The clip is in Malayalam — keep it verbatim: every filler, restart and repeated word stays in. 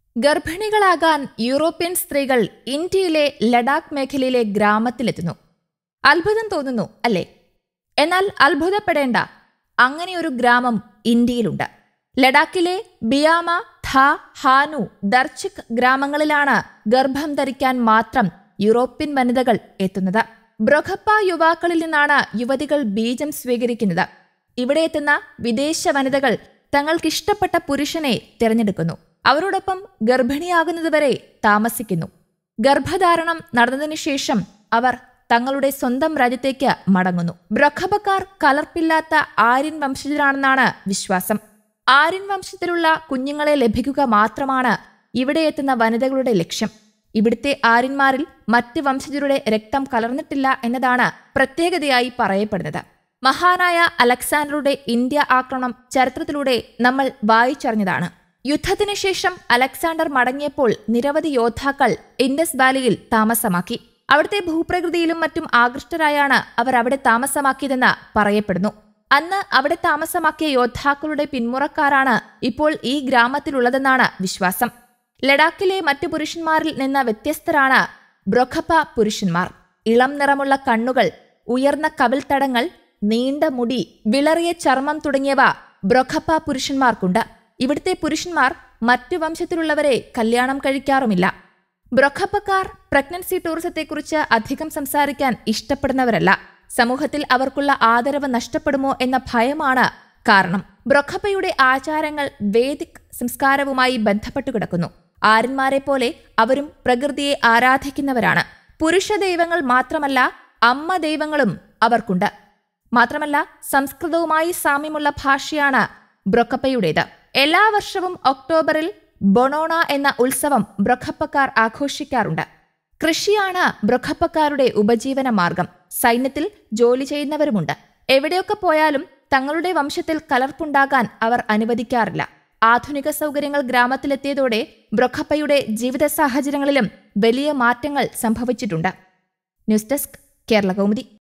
ഗർഭിണികളാകാൻ യൂറോപ്യൻ സ്ത്രീകൾ ഇന്ത്യയിലെ ലഡാക്ക് മേഖലയിലെ ഗ്രാമത്തിലെത്തുന്നു. അത്ഭുതം തോന്നുന്നു അല്ലേ? എന്നാൽ അത്ഭുതപ്പെടേണ്ട, അങ്ങനെയൊരു ഗ്രാമം ഇന്ത്യയിലുണ്ട്. ലഡാക്കിലെ ബിയാമ, ധ, ഹാനു, ദർച്ചിക് ഗ്രാമങ്ങളിലാണ് ഗർഭം ധരിക്കാൻ മാത്രം യൂറോപ്യൻ വനിതകൾ എത്തുന്നത്. ബ്രൊഖപ്പ യുവാക്കളിൽ നിന്നാണ് യുവതികൾ ബീജം സ്വീകരിക്കുന്നത്. ഇവിടെ എത്തുന്ന വിദേശ വനിതകൾ തങ്ങൾക്കിഷ്ടപ്പെട്ട പുരുഷനെ തിരഞ്ഞെടുക്കുന്നു. അവരോടൊപ്പം ഗർഭിണിയാകുന്നതുവരെ താമസിക്കുന്നു. ഗർഭധാരണം നടന്നതിനു ശേഷം അവർ തങ്ങളുടെ സ്വന്തം രാജ്യത്തേക്ക് മടങ്ങുന്നു. ബ്രൊഖബക്കാർ കലർപ്പില്ലാത്ത ആര്യൻ വംശജരാണെന്നാണ് വിശ്വാസം. ആര്യൻ വംശത്തിലുള്ള കുഞ്ഞുങ്ങളെ ലഭിക്കുക മാത്രമാണ് ഇവിടെ എത്തുന്ന വനിതകളുടെ ലക്ഷ്യം. ഇവിടുത്തെ ആര്യന്മാരിൽ മറ്റ് വംശജരുടെ രക്തം കലർന്നിട്ടില്ല എന്നതാണ് പ്രത്യേകതയായി പറയപ്പെടുന്നത്. മഹാനായ അലക്സാണ്ടറുടെ ഇന്ത്യ ആക്രമണം ചരിത്രത്തിലൂടെ നമ്മൾ വായിച്ചറിഞ്ഞതാണ്. യുദ്ധത്തിന് ശേഷം അലക്സാണ്ടർ മടങ്ങിയപ്പോൾ നിരവധി യോദ്ധാക്കൾ ഇൻഡസ് വാലിയിൽ താമസമാക്കി. അവിടുത്തെ ഭൂപ്രകൃതിയിലും മറ്റും ആകൃഷ്ടരായാണ് അവർ അവിടെ താമസമാക്കിയതെന്ന് പറയപ്പെടുന്നു. അന്ന് അവിടെ താമസമാക്കിയ യോദ്ധാക്കളുടെ പിന്മുറക്കാരാണ് ഇപ്പോൾ ഈ ഗ്രാമത്തിലുള്ളതെന്നാണ് വിശ്വാസം. ലഡാക്കിലെ മറ്റു പുരുഷന്മാരിൽ നിന്ന് വ്യത്യസ്തരാണ് ബ്രൊഖപ്പ പുരുഷന്മാർ. ഇളം നിറമുള്ള കണ്ണുകൾ, ഉയർന്ന കവിൾത്തടങ്ങൾ, നീണ്ട മുടി, വിളറിയ ചർമ്മം തുടങ്ങിയവ ബ്രൊഖപ്പ പുരുഷന്മാർക്കുണ്ട്. ഇവിടുത്തെ പുരുഷന്മാർ മറ്റു വംശത്തിലുള്ളവരെ കല്യാണം കഴിക്കാറുമില്ല. ബ്രൊഖപ്പക്കാർ പ്രഗ്നൻസി ടൂറിസത്തെക്കുറിച്ച് അധികം സംസാരിക്കാൻ ഇഷ്ടപ്പെടുന്നവരല്ല. സമൂഹത്തിൽ അവർക്കുള്ള ആദരവ് നഷ്ടപ്പെടുമോ എന്ന ഭയമാണ് കാരണം. ബ്രൊഖപ്പയുടെ ആചാരങ്ങൾ വേദിക് സംസ്കാരവുമായി ബന്ധപ്പെട്ടു കിടക്കുന്നു. ആര്യന്മാരെ പോലെ അവരും പ്രകൃതിയെ ആരാധിക്കുന്നവരാണ്. പുരുഷ ദൈവങ്ങൾ മാത്രമല്ല, അമ്മ ദൈവങ്ങളും അവർക്കുണ്ട്. മാത്രമല്ല, സംസ്കൃതവുമായി സാമ്യമുള്ള ഭാഷയാണ് ബ്രൊഖപ്പയുടേത്. എല്ലാ വർഷവും ഒക്ടോബറിൽ ബൊണോണ എന്ന ഉത്സവം ബ്രൊഖപ്പക്കാർ ആഘോഷിക്കാറുണ്ട്. കൃഷിയാണ് ബ്രൊഖപ്പക്കാരുടെ ഉപജീവന മാർഗം. സൈന്യത്തിൽ ജോലി ചെയ്യുന്നവരുമുണ്ട്. എവിടെയൊക്കെ പോയാലും തങ്ങളുടെ വംശത്തിൽ കലർപ്പുണ്ടാകാൻ അവർ അനുവദിക്കാറില്ല. ആധുനിക സൗകര്യങ്ങൾ ഗ്രാമത്തിലെത്തിയതോടെ ബ്രൊഖപ്പയുടെ ജീവിത സാഹചര്യങ്ങളിലും വലിയ മാറ്റങ്ങൾ സംഭവിച്ചിട്ടുണ്ട്. News desk, Kerala Kaumudi.